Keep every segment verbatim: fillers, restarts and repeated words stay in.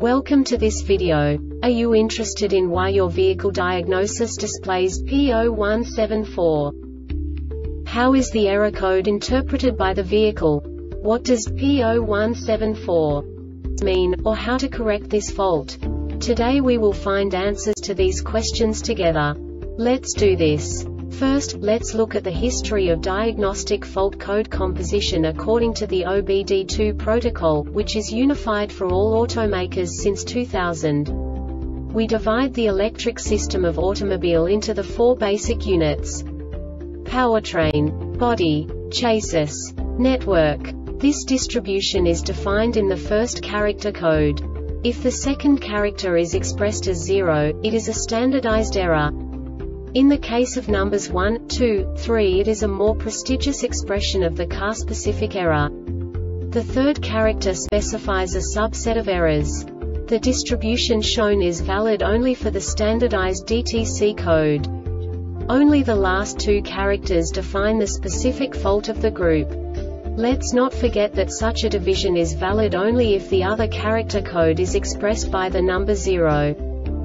Welcome to this video. Are you interested in why your vehicle diagnosis displays P zero one seven four? How is the error code interpreted by the vehicle? What does P zero one seven four mean, or how to correct this fault? Today we will find answers to these questions together. Let's do this. First, let's look at the history of diagnostic fault code composition according to the O B D two protocol, which is unified for all automakers since two thousand. We divide the electric system of automobile into the four basic units: powertrain, body, chassis, network. This distribution is defined in the first character code. If the second character is expressed as zero, it is a standardized error. In the case of numbers one, two, three, it is a more prestigious expression of the car-specific error. The third character specifies a subset of errors. The distribution shown is valid only for the standardized D T C code. Only the last two characters define the specific fault of the group. Let's not forget that such a division is valid only if the other character code is expressed by the number zero.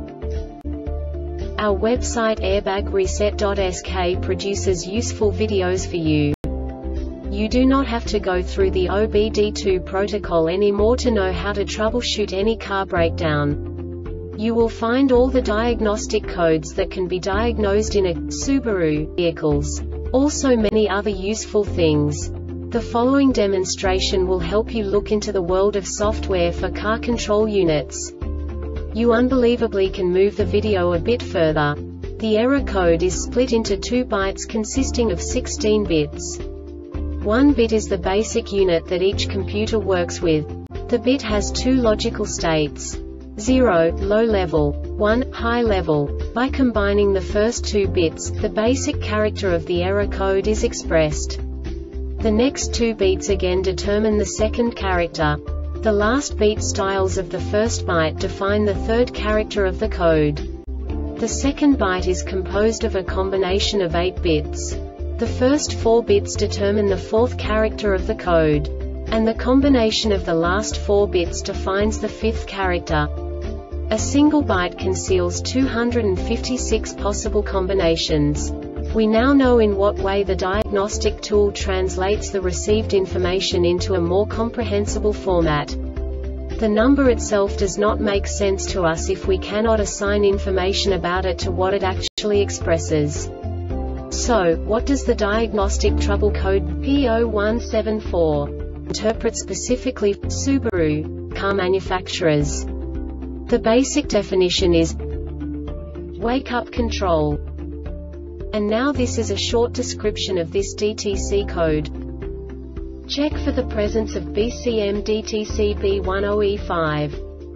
Our website airbag reset dot S K produces useful videos for you. You do not have to go through the O B D two protocol anymore to know how to troubleshoot any car breakdown. You will find all the diagnostic codes that can be diagnosed in a Subaru vehicles. Also many other useful things. The following demonstration will help you look into the world of software for car control units. You unbelievably can move the video a bit further. The error code is split into two bytes consisting of sixteen bits. One bit is the basic unit that each computer works with. The bit has two logical states: zero, low level, one, high level. By combining the first two bits, the basic character of the error code is expressed. The next two bits again determine the second character. The last beat styles of the first byte define the third character of the code. The second byte is composed of a combination of eight bits. The first four bits determine the fourth character of the code. And the combination of the last four bits defines the fifth character. A single byte conceals two hundred fifty-six possible combinations. We now know in what way the diagnostic tool translates the received information into a more comprehensible format. The number itself does not make sense to us if we cannot assign information about it to what it actually expresses. So, what does the diagnostic trouble code P zero one seven four interpret specifically for Subaru car manufacturers? The basic definition is wake-up control. And now this is a short description of this D T C code. Check for the presence of B C M D T C B ten E five.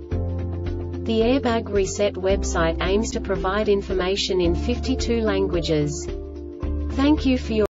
The Airbag Reset website aims to provide information in fifty-two languages. Thank you for your